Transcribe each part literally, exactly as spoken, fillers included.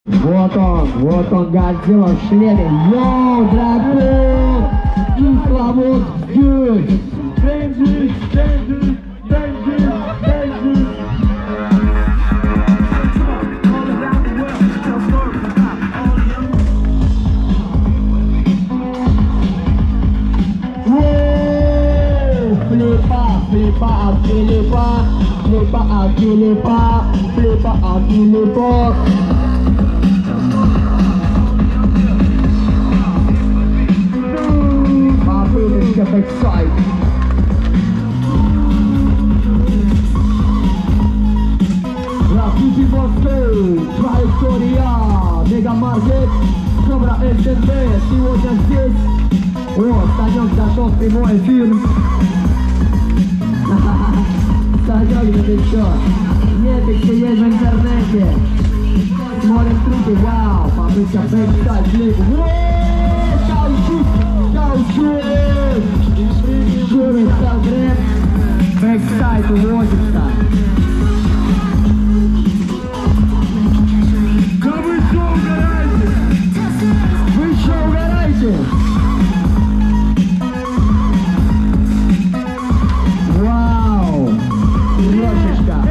Вот он, вот он, Годзилла в шлеме. Йоу, дракон! И Славут здесь! Денджи, денджи, денджи, денджи! Флипа, флипа от Филиппа, флипа от Филиппа, флипа от Филиппа. Попыточка бэксайд. Граффити Москвы, траектория, Мегамаркет, Кобра эс эн бэ, сегодня здесь. О, Санек зашел в прямой эфир. Санек, да ты чё? Нет, ты все есть в интернете. Смотрим трюки, вау, попытка бэксайд, слепу. Шаучу, шаучу. Шуры, сталгрэп, бэксайд уводится. Да вы что угораете? Вы что угораете? Вау! Трешечка!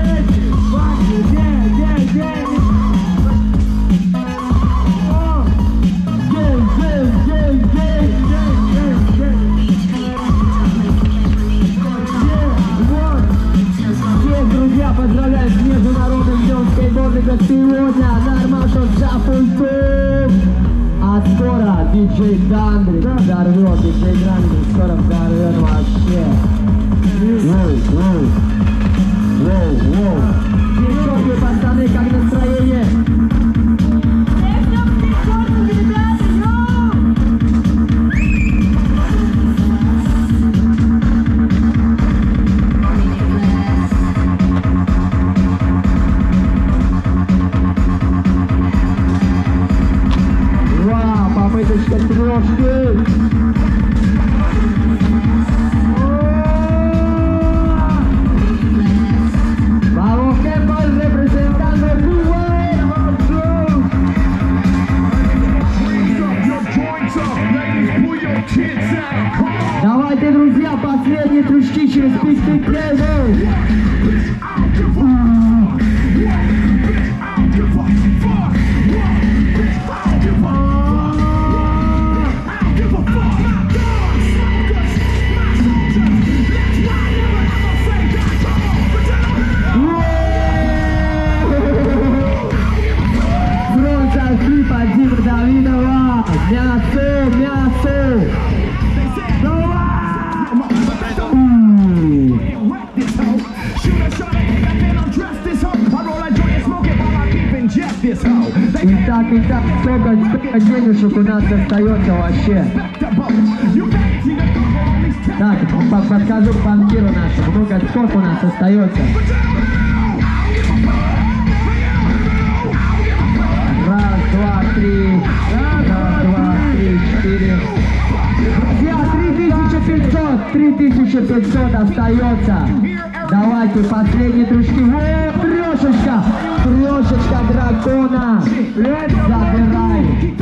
Друзья, поздравляю с Международным днем скейтбординга сегодня. Нормашов за фультур. А скоро диджей Дандрик взорвет, диджей Дандрик скоро взорвет вообще. Воу, воу, воу, воу. Девчонки, пацаны, как настроение? Вау, попыточка трешки. Давайте, друзья, последние трючки через пикты плейбол. Бронза клипа Димы Давидова. Мясо, мясо. Итак, итак, сколько, сколько денежек у нас остается вообще? Так, подскажу банкиру нашему, много сколько у нас остается? Раз, два, три, раз, два, три, четыре. Друзья, три тысячи пятьсот, три тысячи пятьсот остается. Давайте последние трючки. О, трешечка, трешечка дракона. Забирай.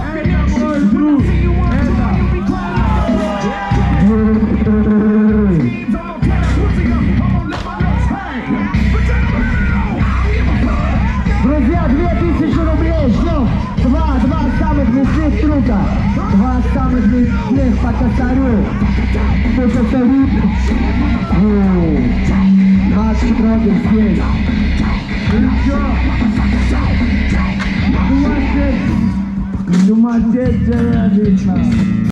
Друзья, две тысячи рублей ждем. Два, два самых мясных трюка. Два самых мясных по косарю. По косарю. Макс Трогер здесь. Ну чё? Сумасшедший. Сумасшедшая отлично.